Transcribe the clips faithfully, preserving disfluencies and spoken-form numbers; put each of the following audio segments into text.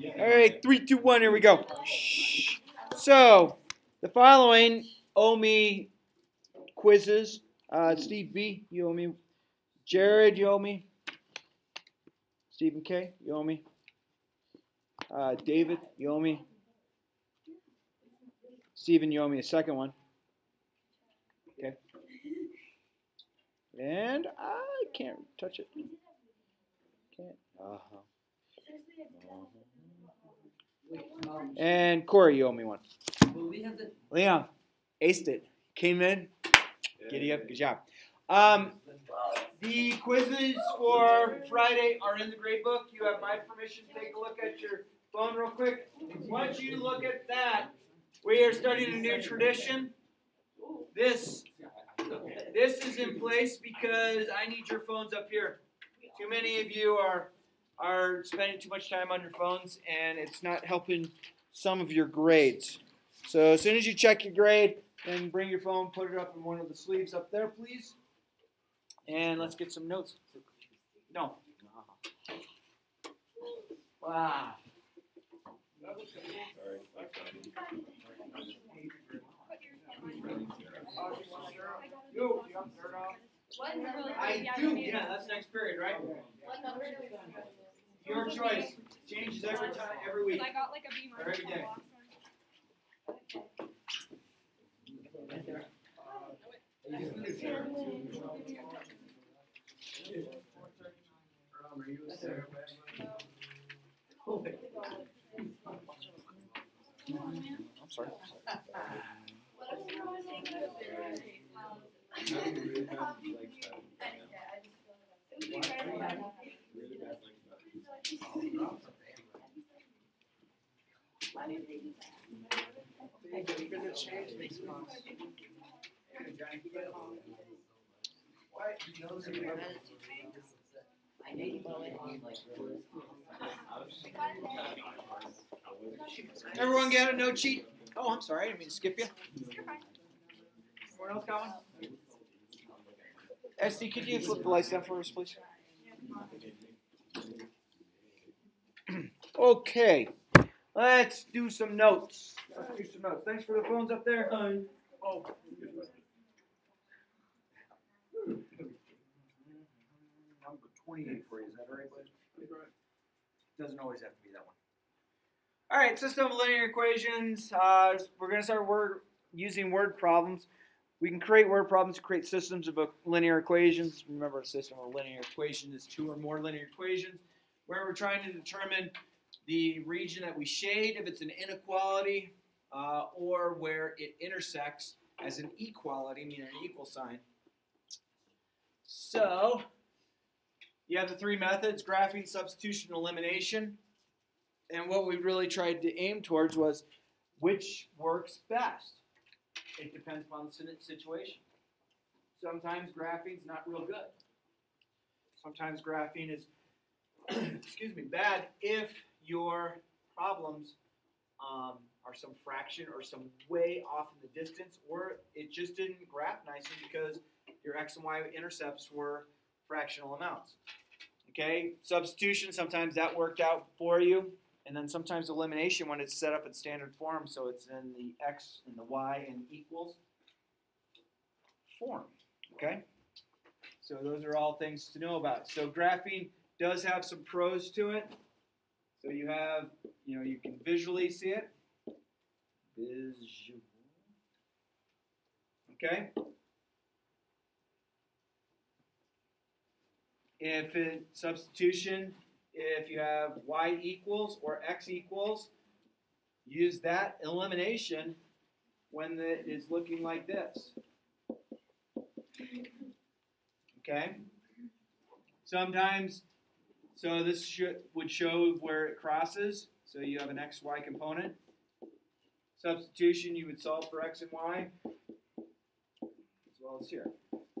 All right, three, two, one, here we go. So, the following owe me quizzes. Uh, Steve B, you owe me. Jared, you owe me. Stephen K, you owe me. Uh, David, you owe me. Stephen, you owe me a second one. Okay. And I can't touch it. Can't. Uh-huh. And Corey, you owe me one. Leon, aced it. Came in. Giddy up. Good job. Um, the quizzes for Friday are in the grade book. You have my permission to take a look at your phone real quick. Once you look at that, we are starting a new tradition. This, this is in place because I need your phones up here. Too many of you are are spending too much time on your phones, and it's not helping some of your grades. So as soon as you check your grade, then bring your phone, put it up in one of the sleeves up there, please. And let's get some notes. No. Wow. I do, yeah, that's next period, right? Your choice. Changes every time, every week. I got like a B or every day. I'm sorry. Everyone get a note sheet? Oh, I'm sorry, I didn't mean to skip you. Anyone else got one? S D, could you flip the lights down for us, please? Okay, let's do some notes. Let's do some notes. Thanks for the phones up there. Um, oh. Number twenty-eight for you, is that right, bud? Doesn't always have to be that one. All right, system of linear equations. Uh, we're going to start word, using word problems. We can create word problems to create systems of linear equations. Remember, a system of linear equations is two or more linear equations where we're trying to determine the region that we shade, if it's an inequality, uh, or where it intersects as an equality, meaning an equal sign. So, you have the three methods, graphing, substitution, elimination. And what we really tried to aim towards was which works best. It depends upon the situation. Sometimes graphing is not real good. Sometimes graphing is, excuse me, bad if your problems um, are some fraction or some way off in the distance, or it just didn't graph nicely because your x and y intercepts were fractional amounts. Okay, substitution, sometimes that worked out for you. And then sometimes elimination when it's set up in standard form, so it's in the x and the y and equals form. Okay? So those are all things to know about. So graphing does have some pros to it. So you have, you know, you can visually see it. Visual. Okay? If it substitution, if you have y equals or x equals, use that elimination when it is looking like this. Okay? Sometimes, so this should, would show where it crosses. So you have an x, y component. Substitution, you would solve for x and y, as well as here.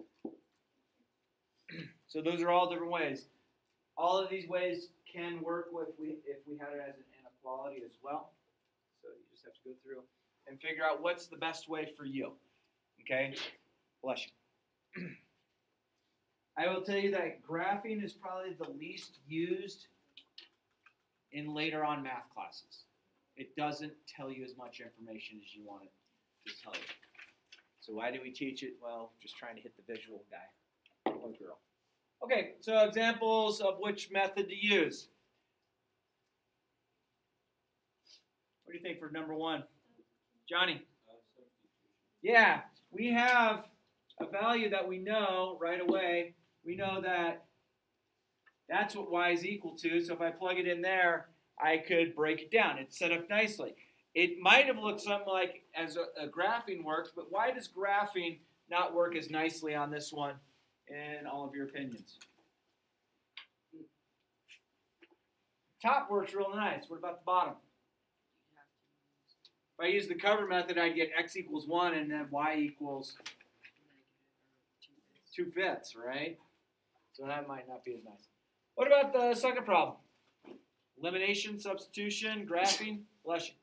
So those are all different ways. All of these ways can work with we, if we had it as an inequality as well. So you just have to go through and figure out what's the best way for you. Okay? Bless you. I will tell you that graphing is probably the least used in later on math classes. It doesn't tell you as much information as you want it to tell you. So why do we teach it? Well, just trying to hit the visual guy or girl. Okay, so examples of which method to use. What do you think for number one? Johnny? Yeah, we have a value that we know right away. We know that that's what y is equal to. So if I plug it in there, I could break it down. It's set up nicely. It might have looked something like as a, a graphing works, but why does graphing not work as nicely on this one in all of your opinions? Top works real nice. What about the bottom? If I use the cover method, I'd get x equals one and then y equals two fifths, right? So that might not be as nice. What about the second problem? Elimination, substitution, graphing, blushing.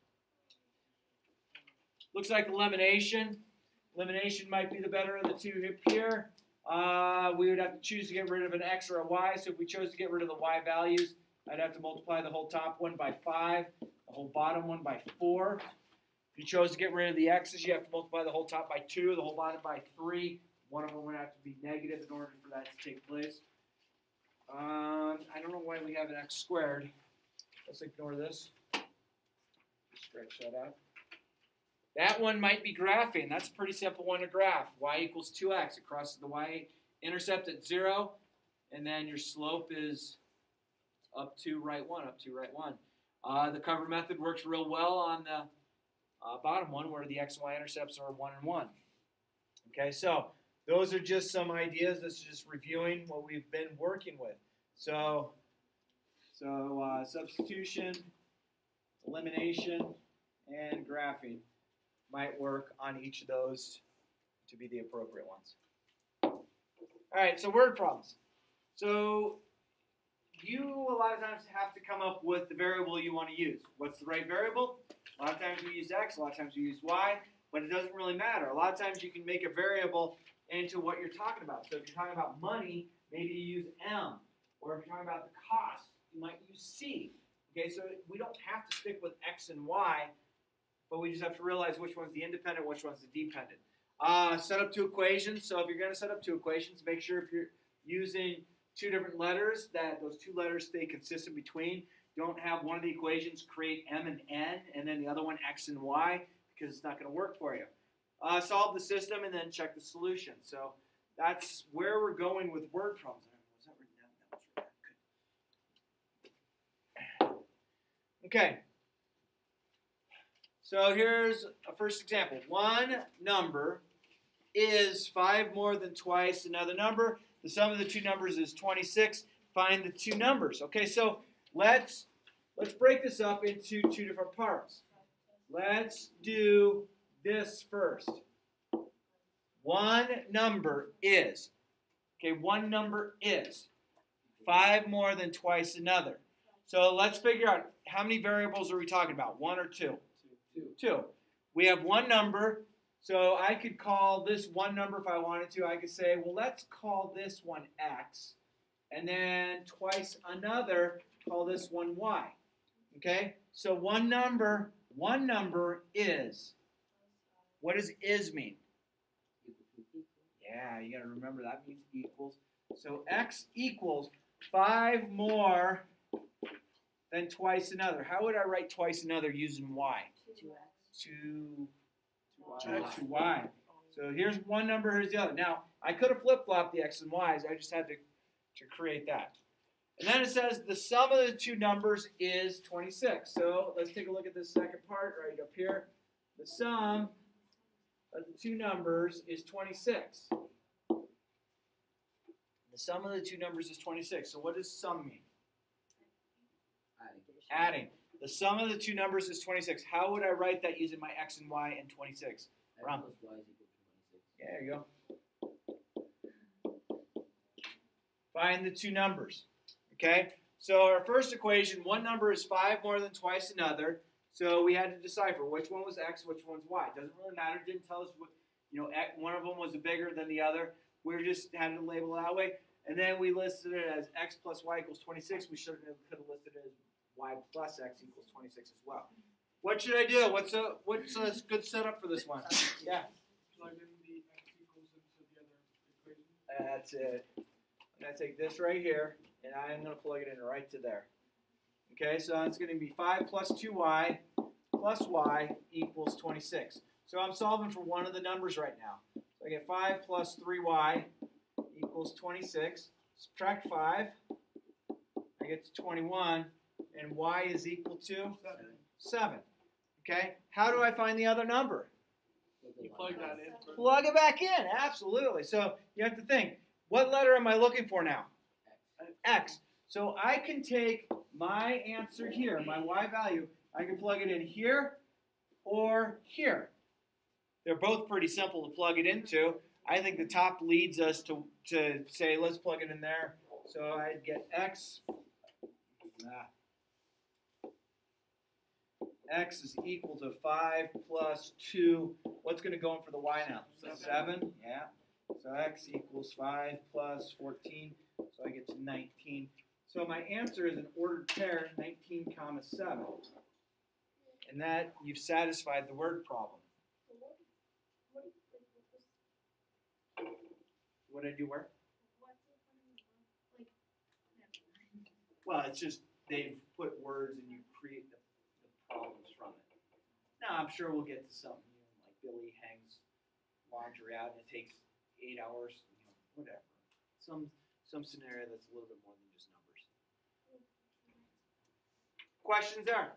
Looks like elimination. Elimination might be the better of the two here. Uh, we would have to choose to get rid of an x or a y. So if we chose to get rid of the y values, I'd have to multiply the whole top one by five, the whole bottom one by four. If you chose to get rid of the x's, you have to multiply the whole top by two, the whole bottom by three. One of them would have to be negative in order for that to take place. Um, I don't know why we have an x squared. Let's ignore this. Stretch that out. That one might be graphing. That's a pretty simple one to graph. Y equals two x. It crosses the y-intercept at zero, and then your slope is up to right one, up to right one. Uh, the cover method works real well on the uh, bottom one where the x and y-intercepts are one and one. Okay, so those are just some ideas. This is just reviewing what we've been working with. So, so uh, substitution, elimination, and graphing might work on each of those to be the appropriate ones. All right, so word problems. So you a lot of times have to come up with the variable you want to use. What's the right variable? A lot of times we use x, a lot of times we use y, but it doesn't really matter. A lot of times you can make a variable into what you're talking about. So if you're talking about money, maybe you use m. Or if you're talking about the cost, you might use c. Okay, so we don't have to stick with x and y, but we just have to realize which one's the independent, which one's the dependent. Uh, set up two equations. So if you're going to set up two equations, make sure if you're using two different letters that those two letters stay consistent between. Don't have one of the equations create m and n, and then the other one x and y, because it's not going to work for you. Uh, solve the system and then check the solution. So that's where we're going with word problems. Was that written down? That was written down. Good. Okay. So here's a first example. One number is five more than twice another number. The sum of the two numbers is twenty-six. Find the two numbers. Okay, so let's let's break this up into two different parts. Let's do this first. One number is, okay, one number is five more than twice another. So let's figure out how many variables are we talking about, one or two? Two. Two. We have one number, so I could call this one number if I wanted to. I could say, well, let's call this one x, and then twice another, call this one y. Okay? So one number, one number is. What does is mean? Yeah, you got to remember that means equals. So x equals five more than twice another. How would I write twice another using y? two x. Two, two, two y. So here's one number, here's the other. Now, I could have flip-flopped the x and y's. I just had to, to create that. And then it says the sum of the two numbers is twenty-six. So let's take a look at this second part right up here. The sum of the two numbers is twenty-six. The sum of the two numbers is twenty-six. So what does sum mean? Adding. The sum of the two numbers is twenty-six. How would I write that using my x and y and twenty-six? Ron. Yeah, there you go. Find the two numbers. Okay? So our first equation, one number is five more than twice another. So we had to decipher which one was x, which one's y. It doesn't really matter. It didn't tell us what, you know, one of them was bigger than the other. We just had to label it that way. And then we listed it as x plus y equals twenty-six. We should have could have listed it as y plus x equals twenty-six as well. What should I do? What's a what's a good setup for this one? Yeah. Plug in the x equals into the other equation. That's it. I'm going to take this right here, and I'm going to plug it in right to there. Okay, so it's going to be five plus two y plus y equals twenty-six. So I'm solving for one of the numbers right now. So I get five plus three y equals twenty-six. Subtract five. I get to twenty-one. And y is equal to? seven. Okay, how do I find the other number? You plug that in. Plug it back in, absolutely. So you have to think, what letter am I looking for now? X. So I can take my answer here, my y value, I can plug it in here or here. They're both pretty simple to plug it into. I think the top leads us to, to say, let's plug it in there. So I'd get X. Ah. X is equal to five plus two. What's going to go in for the y now? seven. Yeah. So X equals five plus fourteen. So I get to nineteen. So my answer is an ordered pair, nineteen comma seven. And that, you've satisfied the word problem. What did I do where? Well, it's just they've put words and you create the, the problems from it. Now, I'm sure we'll get to something, you know, like Billy hangs laundry out and it takes eight hours, you know, whatever. Some some scenario that's a little bit more than just numbers. Questions there?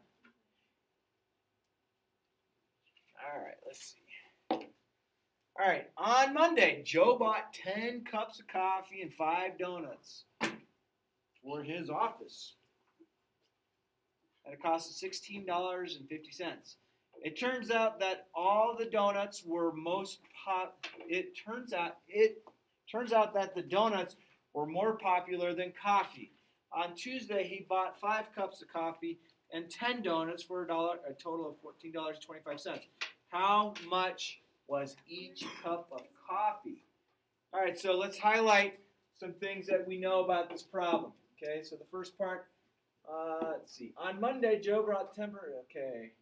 All right, let's see. All right, on Monday, Joe bought ten cups of coffee and five donuts for his office at a cost of sixteen dollars and fifty cents. It turns out that all the donuts were most pop. It turns out it turns out that the donuts were more popular than coffee. On Tuesday, he bought five cups of coffee and ten donuts for a dollar, a total of fourteen dollars and twenty-five cents. How much was each cup of coffee? All right, so let's highlight some things that we know about this problem. Okay, so the first part, uh, let's see. On Monday, Joe brought temper. Okay.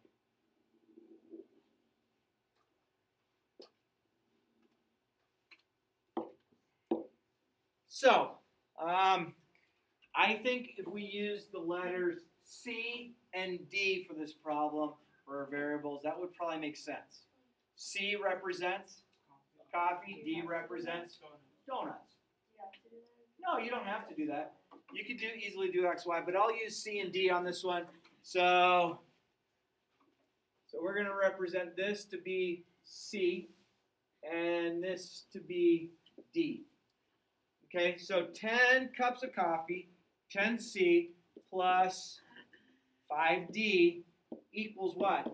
So, um, I think if we use the letters C and D for this problem for our variables, that would probably make sense. C represents coffee, D represents donuts. No, you don't have to do that. You could do easily do X, Y, but I'll use C and D on this one. So, so we're going to represent this to be C and this to be D. Okay, so ten cups of coffee, ten C plus five D equals what?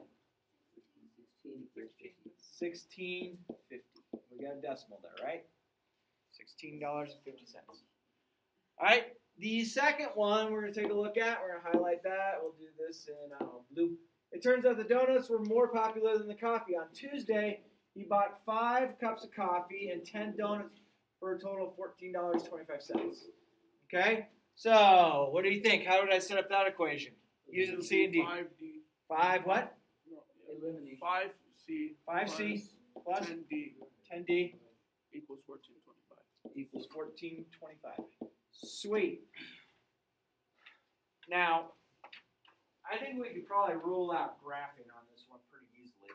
sixteen fifty. We got a decimal there, right? sixteen dollars and fifty cents. All right, the second one we're going to take a look at, we're going to highlight that. We'll do this in uh, blue. It turns out the donuts were more popular than the coffee. On Tuesday, he bought five cups of coffee and ten donuts for a total of fourteen dollars and twenty-five cents. Okay, so what do you think? How did I set up that equation? Using C and D. five D. Five what? No, eliminate. five C. five C plus ten D. ten D Equals fourteen twenty-five. equals fourteen twenty-five. Sweet. Now, I think we could probably rule out graphing on this one pretty easily.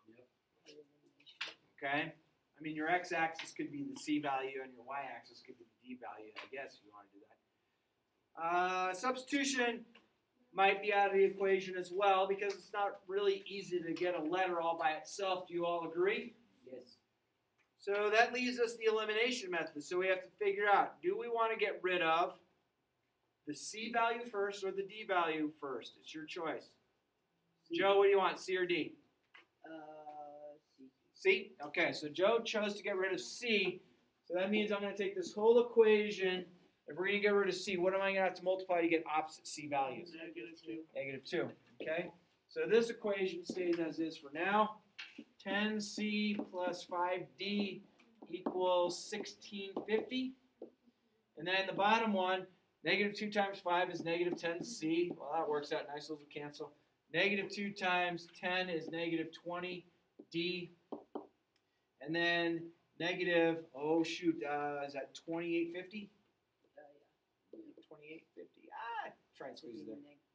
Okay? I mean, your x-axis could be the C value and your y-axis could be the D value, I guess, if you want to do that. Uh, substitution might be out of the equation as well because it's not really easy to get a letter all by itself. Do you all agree? Yes. So that leaves us the elimination method. So we have to figure out, do we want to get rid of the C value first or the D value first? It's your choice. C. Joe, what do you want, C or D? Uh, C. C? Okay, so Joe chose to get rid of C. So that means I'm going to take this whole equation. If we're going to get rid of C, what am I going to have to multiply to get opposite C values? Negative two. Negative two. Okay? So this equation stays as is for now. ten C plus five D equals sixteen fifty. And then the bottom one, Negative two times five is negative ten C. Well, that works out nice. Those will cancel. Negative two times ten is negative twenty D. And then negative, oh shoot, uh, is that twenty-eight fifty? Uh, yeah. twenty-eight fifty. Ah, try and squeeze it there. Negative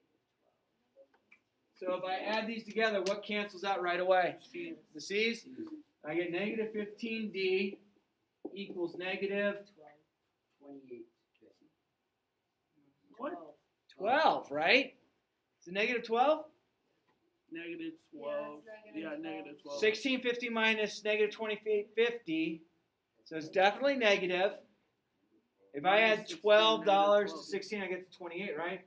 So if I add these together, what cancels out right away? twelve. The C's? I get negative fifteen D equals negative twelve. Twenty-eight fifty. What? twelve. twelve, right? Is it negative twelve? Negative twelve. Yeah, negative twelve. sixteen fifty minus negative twenty-eight fifty. So it's definitely negative. If I add twelve dollars to sixteen, I get to twenty-eight, right?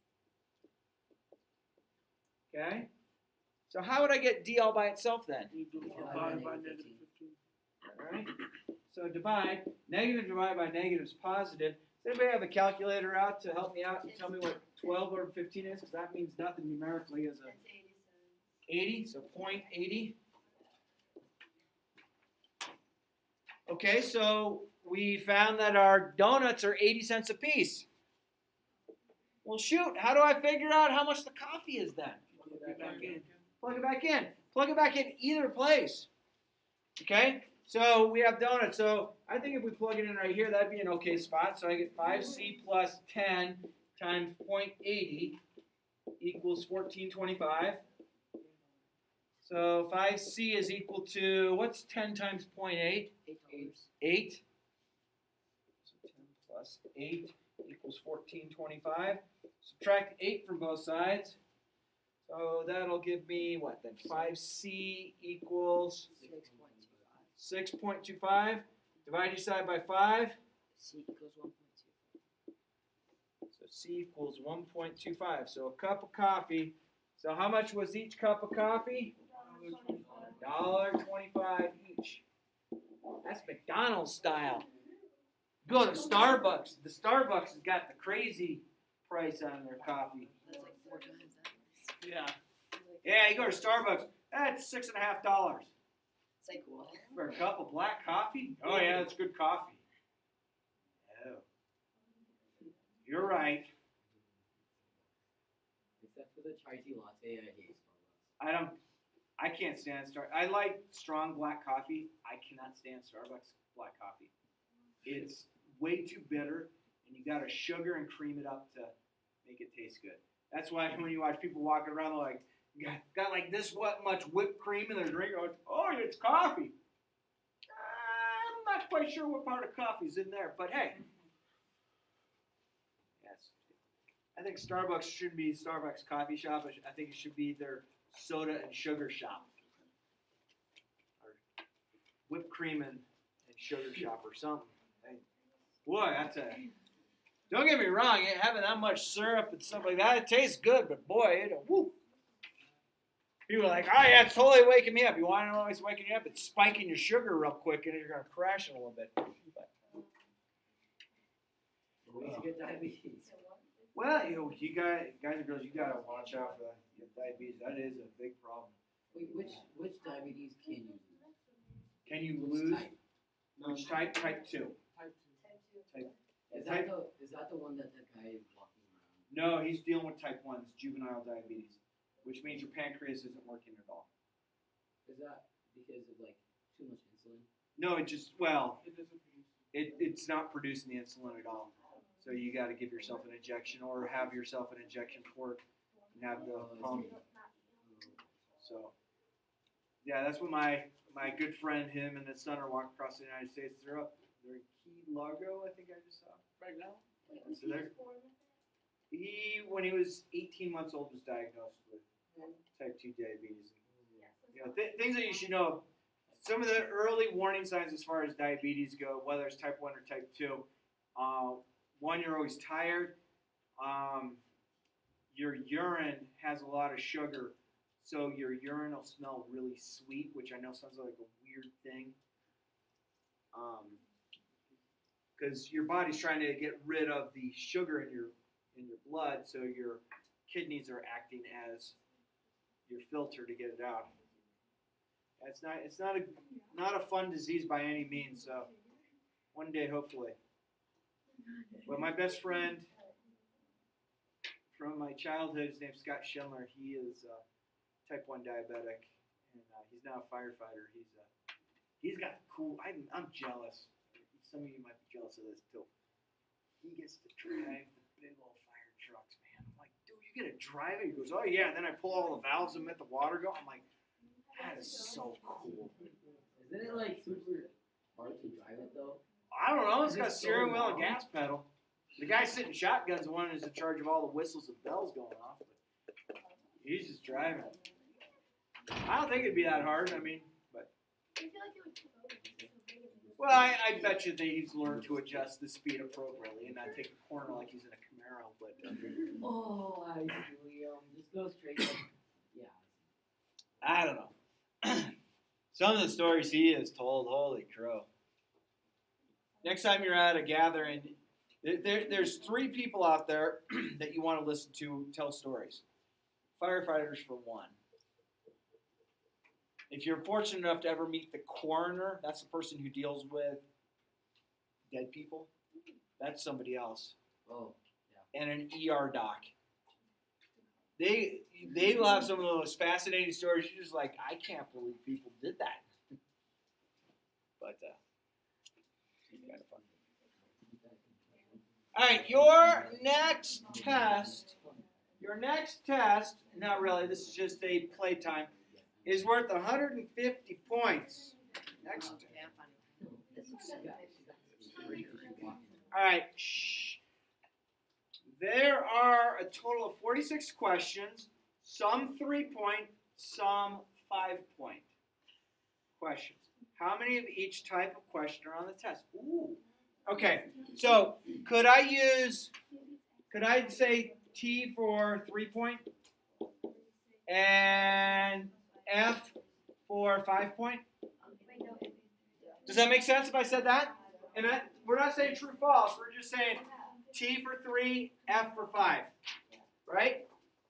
Okay. So how would I get D all by itself then? You do Yeah, divide by negative negative fifteen. fifteen. All right. So divide. Negative divided by negative is positive. Does anybody have a calculator out to help me out and tell me what twelve over fifteen is? Because that means nothing numerically as a eighty, so zero point eight zero. Okay, so we found that our donuts are eighty cents a piece. Well, shoot, how do I figure out how much the coffee is then? Plug it back in. Plug it back in. Plug it back in either place. Okay, so we have donuts. So I think if we plug it in right here, that'd be an okay spot. So I get five C plus ten times zero point eight zero equals fourteen twenty-five. So five C is equal to, what's ten times zero point eight? Eight dollars. eight. So ten plus eight equals fourteen twenty-five. Subtract eight from both sides. So that'll give me what then? five C equals Six point two five. six point two five. Divide each side by five. C equals one point two. So C equals one point two five. So a cup of coffee. So how much was each cup of coffee? one dollar twenty-five each. That's McDonald's style. Go to Starbucks. The Starbucks has got the crazy price on their coffee. That's like four times that. Yeah. Yeah, you go to Starbucks. That's six and a half dollars It's like what? for a cup of black coffee. Oh yeah, that's good coffee. Oh, you're right. Except for the chai tea latte, I hate Starbucks. I don't. I can't stand Star. I like strong black coffee. I cannot stand Starbucks black coffee. It's way too bitter, and you got to sugar and cream it up to make it taste good. That's why when you watch people walking around, they're like, got, got like this what much whipped cream in their drink. Like, oh, it's coffee. I'm not quite sure what part of coffee's in there, but hey. Yes. I think Starbucks shouldn't be Starbucks coffee shop. I sh- I think it should be their soda and sugar shop. Or whipped cream and, and sugar shop or something. Hey, boy, that's a... Don't get me wrong, having that much syrup and stuff like that, it tastes good, but boy, it, whoo. People are like, oh yeah, it's totally waking me up. You want to know what's waking you up? It's spiking your sugar real quick and you're going to crash in a little bit. But, Ways to get diabetes. well, you know, you guys, guys and girls, you got to watch out for your diabetes. That is a big problem. Wait, which which diabetes can you lose? Can you Which lose? type? Which type? Type two. Type two. Type. Is Type- that the is that the one that that guy is walking around? No, he's dealing with type one. It's juvenile diabetes, which means your pancreas isn't working at all. Is that because of like too much insulin? No, it just, well, It doesn't produce. it, it's not producing the insulin at all. So you got to give yourself an injection or have yourself an injection port and have the Oh, I pump. see. So, yeah, that's what my my good friend, him and his son are walking across the United States. They're up, they're in Key Largo, I think I just saw. Right now? So they're, he, when he was eighteen months old, was diagnosed with type two diabetes. You know, th- things that you should know. Some of the early warning signs as far as diabetes go, whether it's type one or type two. Uh, one, you're always tired. Um, your urine has a lot of sugar, so your urine will smell really sweet, which I know sounds like a weird thing. Um, because your body's trying to get rid of the sugar in your in your blood, so your kidneys are acting as your filter to get it out. It's not it's not a not a fun disease by any means. So one day, hopefully. But my best friend, from my childhood. His name's Scott Schindler. He is uh, type one diabetic, and uh, he's now a firefighter. He's uh, he's got cool. I'm I'm jealous. Some of you might be jealous of this too. He gets to drive the big old fire trucks, man. I'm like, dude, you get to drive it? He goes, oh yeah. And then I pull all the valves and let the water go. I'm like, that is so cool. Isn't it like super hard to drive it though? I don't know. It's got a Is it so steering wheel and long? gas pedal. The guy sitting shotgun's the one who's in charge of all the whistles and bells going off. But he's just driving. I don't think it'd be that hard. I mean, but I feel like it would tip over. It's so big and it's- well, I, I bet you that he's learned to adjust the speed appropriately and not take a corner like he's in a Camaro. But uh, Oh, I see. Um, just go straight. Up. Yeah. I don't know. Some of the stories he has told, holy crow. Next time you're at a gathering, there, there, there's three people out there that you want to listen to tell stories. Firefighters for one. If you're fortunate enough to ever meet the coroner, that's the person who deals with dead people. That's somebody else. Oh. And an E R doc. They they will have some of the most fascinating stories. You're just like, I can't believe people did that. But uh, it's kind of fun. All right, your next test, your next test, not really, this is just a playtime, is worth one hundred fifty points. Next. Yeah, funny. This is All right, shh. There are a total of forty-six questions, some three-point, some five-point questions. How many of each type of question are on the test? Ooh. Okay, so could I use, could I say T for three-point and F for five-point? Does that make sense if I said that? And that, we're not saying true false, we're just saying T for three, F for five. Right?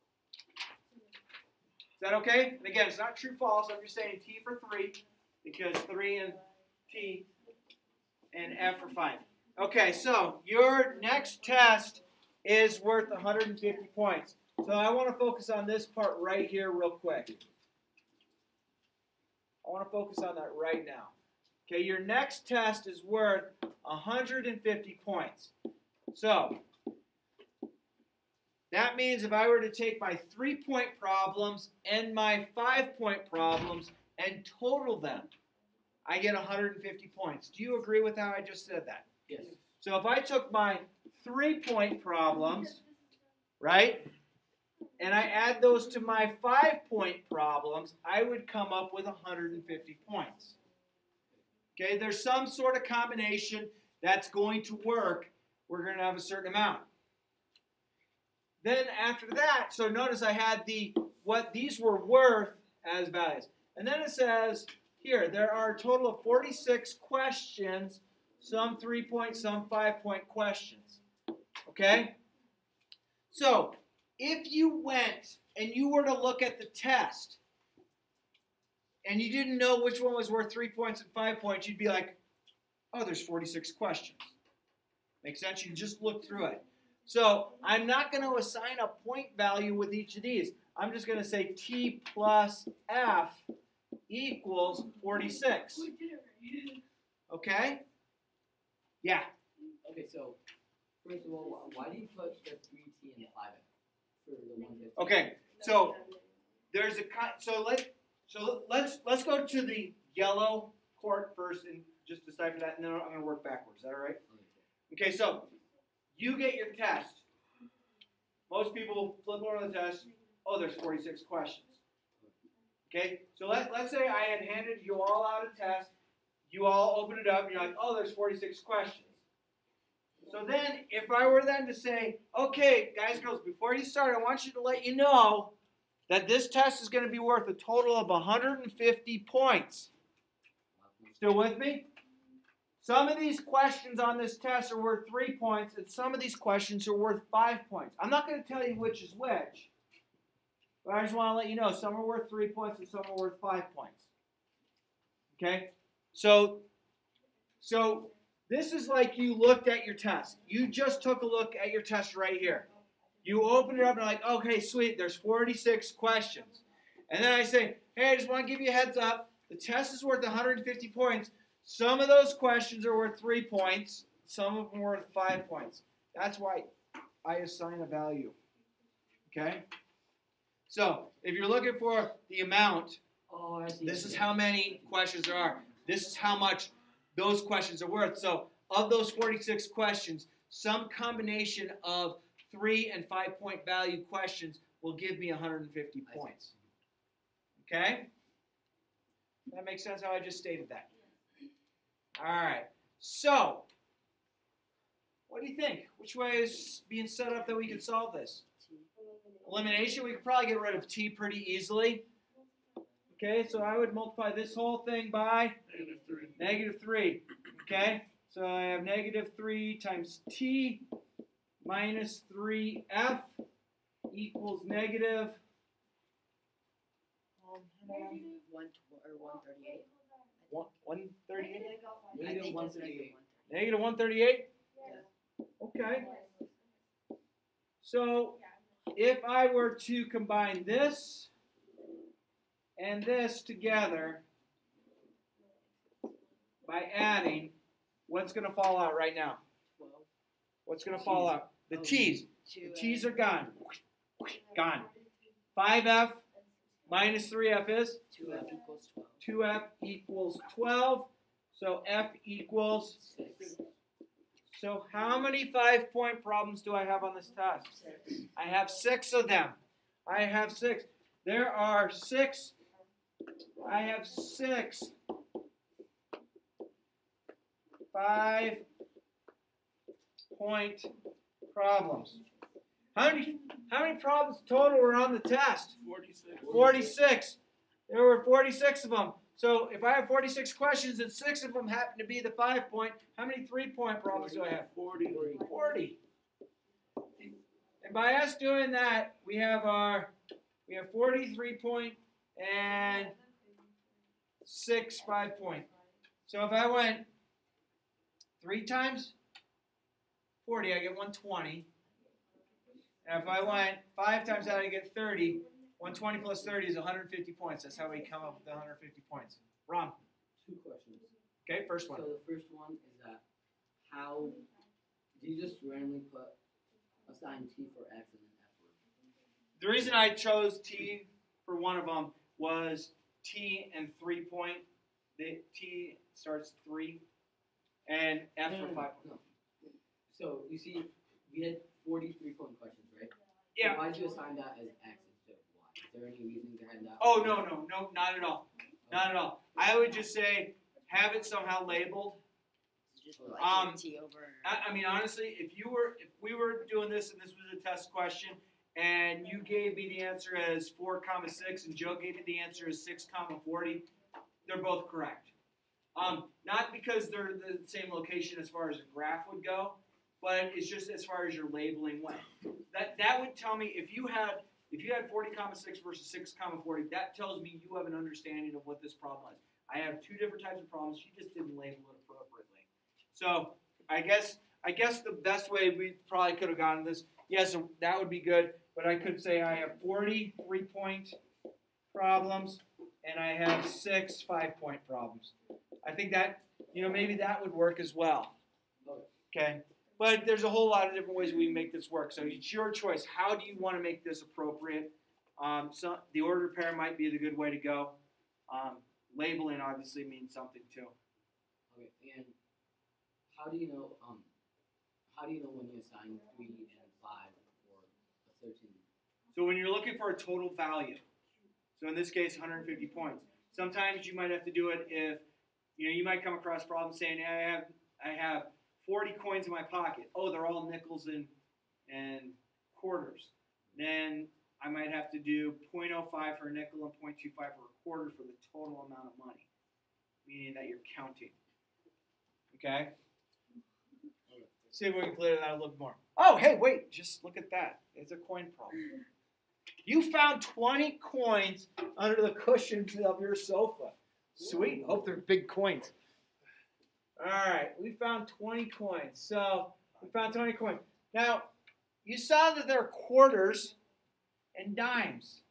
Is that okay? And again, it's not true false. I'm just saying T for three because three and T and F for five. Okay, so your next test is worth one hundred fifty points. So I want to focus on this part right here real quick. I want to focus on that right now. Okay, your next test is worth one hundred fifty points. So, that means if I were to take my three-point problems and my five-point problems and total them, I get one hundred fifty points. Do you agree with how I just said that? Yes. So if I took my three-point problems, right, and I add those to my five-point problems, I would come up with one hundred fifty points. Okay, there's some sort of combination that's going to work. We're going to have a certain amount. Then after that, so notice I had the what these were worth as values. And then it says here, there are a total of forty-six questions, some three-point, some five-point questions. Okay? So, if you went and you were to look at the test and you didn't know which one was worth three points and five points, you'd be like, oh, there's forty-six questions. Make sense? You just look through it. So I'm not going to assign a point value with each of these. I'm just going to say T plus F equals forty-six. We did it right. Okay? Yeah. Okay, so first of all, why do you put the three T and five for the one fifty? Okay. So there's a con- so let so let's let's go to the yellow court first and just decipher that, and then I'm going to work backwards. Is that all right? Okay, so you get your test. Most people flip over the test. Oh, there's forty-six questions. Okay, so let, let's say I had handed you all out a test. You all open it up, and you're like, oh, there's forty-six questions. So then, if I were then to say, okay, guys, girls, before you start, I want you to let you know that this test is going to be worth a total of one hundred fifty points. Still with me? Some of these questions on this test are worth three points, and some of these questions are worth five points. I'm not going to tell you which is which, but I just want to let you know some are worth three points and some are worth five points. Okay? So, so this is like you looked at your test. You just took a look at your test right here. You open it up and like, okay, sweet, there's forty-six questions. And then I say, hey, I just want to give you a heads up. The test is worth one hundred fifty points. Some of those questions are worth three points. Some of them are worth five points. That's why I assign a value. Okay? So, if you're looking for the amount, Oh, I see. this is how many questions there are. This is how much those questions are worth. So, of those forty-six questions, some combination of three and five point value questions will give me one hundred fifty points. Okay? That makes sense how I just stated that. All right. So, what do you think? Which way is being set up that we can solve this? Elimination, we could probably get rid of t pretty easily. Okay, so I would multiply this whole thing by Negative three. negative three. Okay, so I have negative three times t minus three f equals negative um, One tw- or one thirty-eight. one, one thirty-eight? I Negative think one it's negative thirty-eight. one. Negative one thirty-eight? Okay. So if I were to combine this and this together by adding, what's going to fall out right now? Twelve. What's going to fall out? The Oh. t's. Two, The uh, t's are gone. Gone. five f minus three f is? two F equals twelve. two f equals twelve. So f equals. Six. So how many five-point problems do I have on this test? Six. I have six of them. I have six. There are six. I have six. Five-point problems. How many? How many problems total were on the test? Forty-six. Forty-six. There were forty-six of them. So if I have forty-six questions and six of them happen to be the five-point, how many three-point problems do I have? Forty. forty. And by us doing that, we have our we have forty-three point and six five point. So if I went three times forty, I get one twenty. And if I went five times that, I get thirty. one twenty plus thirty is one hundred fifty points. That's how we come up with the one hundred fifty points. Ron. Two questions. Okay, first one. So the first one is that how do you just randomly put assign t for x and then f for? The reason I chose T for one of them was T and three point. The T starts three, and F No, no, for no, five. no. So you see, we had forty-three point questions, right? Yeah. So why did you assign that as x instead of y? Is there any reason behind that? Oh no no no not at all, not at all. I would just say have it somehow labeled. Just like Um, T over. I, I mean honestly, if you were if we were doing this and this was a test question, and you gave me the answer as four comma six, and Joe gave me the answer as six comma forty, they're both correct. Um, not because they're the same location as far as a graph would go, but it's just as far as your labeling went. That that would tell me if you had if you had forty comma six versus six comma forty, that tells me you have an understanding of what this problem is. I have two different types of problems. You just didn't label it appropriately. So I guess I guess the best way we probably could have gotten this, yes, that would be good. But I could say I have forty three-point problems and I have six five-point problems. I think that, you know, maybe that would work as well. Okay? But there's a whole lot of different ways we can make this work. So it's your choice. How do you want to make this appropriate? Um, so the ordered pair might be the good way to go. Um, labeling obviously means something too. Okay, and how do you know um how do you know when you assign three and five for a certain? So when you're looking for a total value, so in this case, one hundred fifty points. Sometimes you might have to do it if, you know, you might come across problems saying, hey, I have I have forty coins in my pocket. Oh, they're all nickels and and quarters. Then I might have to do zero point zero five for a nickel and zero point two five for a quarter for the total amount of money, meaning that you're counting. Okay? See if we can clear that a little more. Oh, hey, wait, just look at that. It's a coin problem. You found twenty coins under the cushions of your sofa. Sweet. Hope they're big coins. All right, we found twenty coins. So we found twenty coins. Now, you saw that they're quarters and dimes.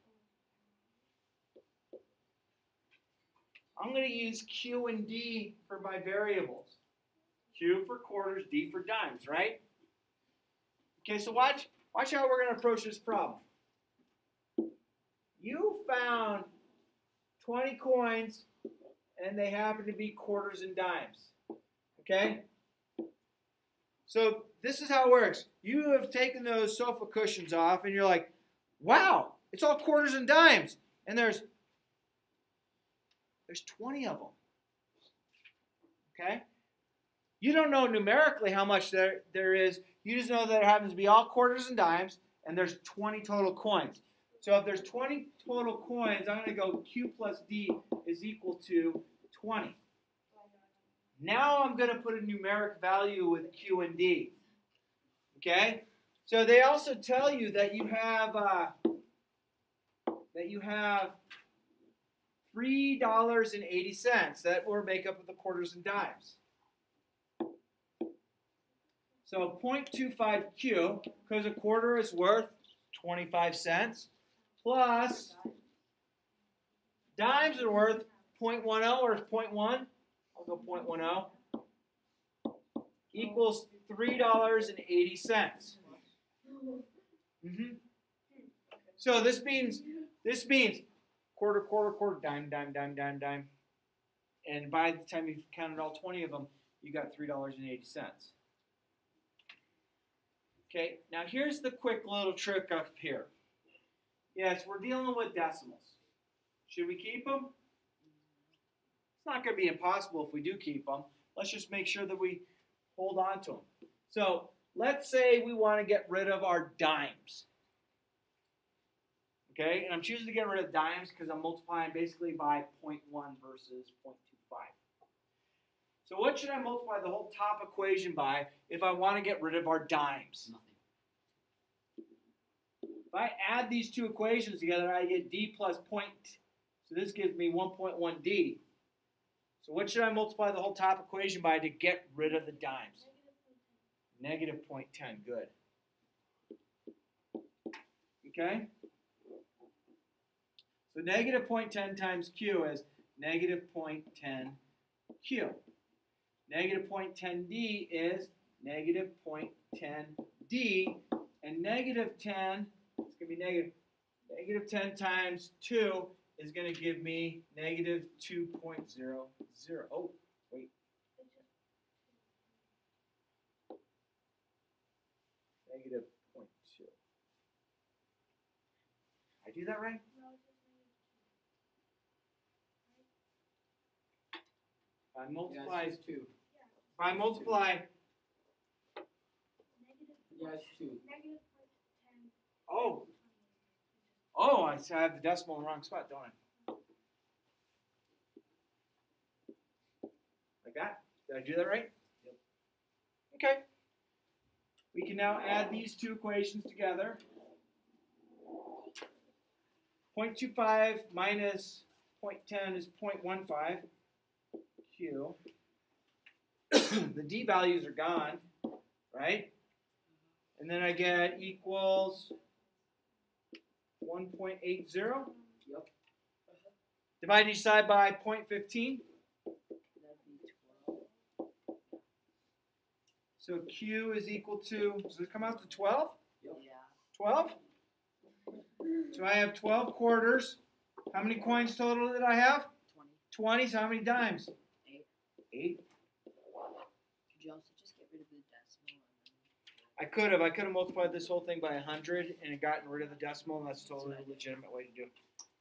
I'm going to use Q and D for my variables. Q for quarters, D for dimes, right? Okay, so watch, watch how we're going to approach this problem. You found twenty coins, and they happen to be quarters and dimes. Okay? So this is how it works. You have taken those sofa cushions off, and you're like, wow, it's all quarters and dimes. And there's there's twenty of them. Okay? You don't know numerically how much there, there is. You just know that it happens to be all quarters and dimes, and there's twenty total coins. So if there's twenty total coins, I'm going to go Q plus D is equal to twenty. Now I'm going to put a numeric value with Q and D. Okay? So they also tell you that you have uh, that you have three dollars and eighty cents. That will make up of the quarters and dimes. So zero point two five Q, because a quarter is worth twenty-five cents, plus dimes are worth zero point one zero or zero point one. I'll go zero point one zero. Equals three dollars and eighty cents. Mm-hmm. So this means this means quarter, quarter, quarter, dime, dime, dime, dime, dime. And by the time you've counted all twenty of them, you got three dollars and eighty cents. Okay, now here's the quick little trick up here. Yes, we're dealing with decimals. Should we keep them? It's not going to be impossible if we do keep them. Let's just make sure that we hold on to them. So let's say we want to get rid of our dimes. Okay, and I'm choosing to get rid of dimes because I'm multiplying basically by zero point one versus zero point two five. So what should I multiply the whole top equation by if I want to get rid of our dimes? Nothing. If I add these two equations together, I get D plus point. So this gives me one point one D. So what should I multiply the whole top equation by to get rid of the dimes? Negative zero point one zero. Good. Okay? So negative zero point one zero times Q is negative zero point one zero Q. Negative zero point one zero D is negative zero point one zero D. And negative ten, it's going to be negative, negative ten times two is going to give me negative two point zero zero. Oh, wait. Negative zero point two. Did I do that right? If I multiply, Yes, two. if I multiply, Yes, two. oh, oh, I have the decimal in the wrong spot, don't I? Like that? Did I do that right? Yep. Okay. We can now add these two equations together. zero point two five minus zero point one zero is zero point one five. Q. The D values are gone, right? And then I get equals one point eight zero. Yep. Divide each side by zero point one five. That'd be twelve. So Q is equal to, does it come out to twelve? Yeah. twelve? So I have twelve quarters. How many coins total did I have? Twenty. twenty, so how many dimes? Eight. eight. Could you also just get rid of the decimal? I could have. I could have multiplied this whole thing by one hundred and gotten rid of the decimal, and that's a totally legitimate way to do it.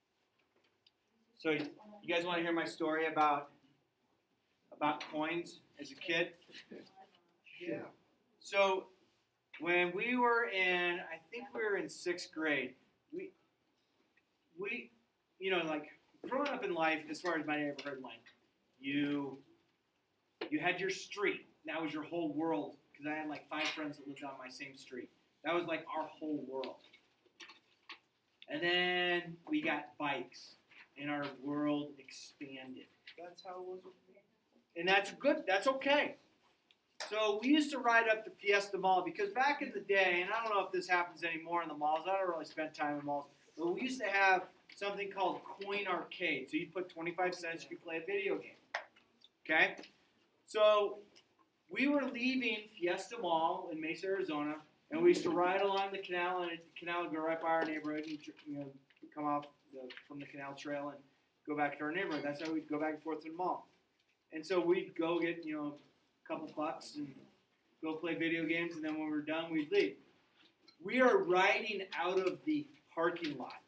So you guys want to hear my story about about coins as a kid? Yeah. So when we were in, I think we were in sixth grade, we we you know, like growing up in life, as far as my neighborhood went, you you had your street. That was your whole world. Because I had like five friends that lived on my same street. That was like our whole world. And then we got bikes, and our world expanded. That's how it was with me. And that's good. That's okay. So we used to ride up to Fiesta Mall because back in the day, and I don't know if this happens anymore in the malls. I don't really spend time in malls, but we used to have something called Coin Arcade. So you put twenty-five cents, you could play a video game. Okay? So we were leaving Fiesta Mall in Mesa, Arizona, and we used to ride along the canal, and the canal would go right by our neighborhood, and you know, come off the, from the canal trail and go back to our neighborhood. That's how we'd go back and forth to the mall. And so we'd go get, you know, a couple bucks and go play video games, and then when we were done, we'd leave. We are riding out of the parking lot,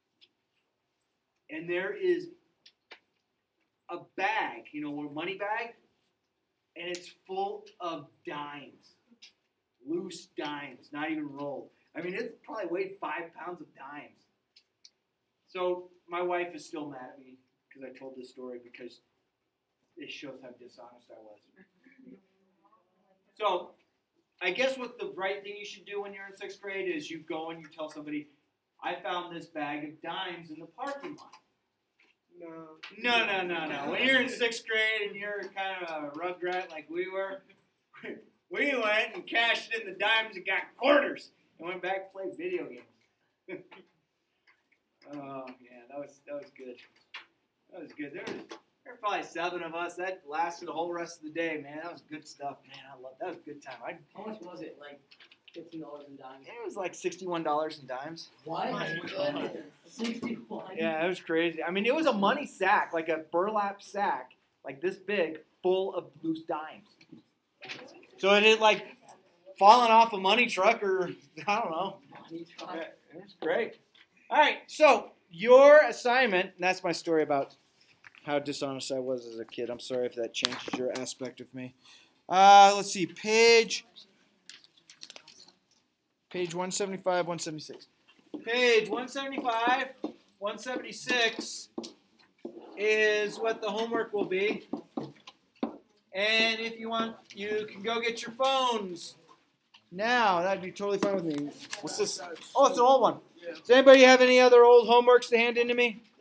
and there is a bag, you know, a money bag, and it's full of dimes, loose dimes, not even rolled. I mean, it probably weighed five pounds of dimes. So my wife is still mad at me because I told this story because it shows how dishonest I was. So I guess what the right thing you should do when you're in sixth grade is you go and you tell somebody, I found this bag of dimes in the parking lot. No. No, no, no, no. When you're in sixth grade and you're kind of a rugrat like we were, we went and cashed in the dimes and got quarters and went back and played video games. Oh, yeah, that was that was good. That was good. There was, there were probably seven of us. That lasted the whole rest of the day, man. That was good stuff, man. I love that. Was a good time. I, How much was it? Like fifteen dollars in dimes? it was like sixty-one dollars in dimes. What? My goodness. Sixty-one. Yeah, it was crazy. I mean, it was a money sack, like a burlap sack, like this big, full of loose dimes. So it had like fallen off a money truck, or I don't know. Money truck. Yeah, it was great. All right, so your assignment, and that's my story about how dishonest I was as a kid. I'm sorry if that changes your aspect of me. Uh, let's see, page, page one seventy-five, one seventy-six. Page one seventy-five, one seventy-six is what the homework will be. And if you want, you can go get your phones now. That'd be totally fine with me. What's this? Oh, it's an old one. Does anybody have any other old homeworks to hand in to me?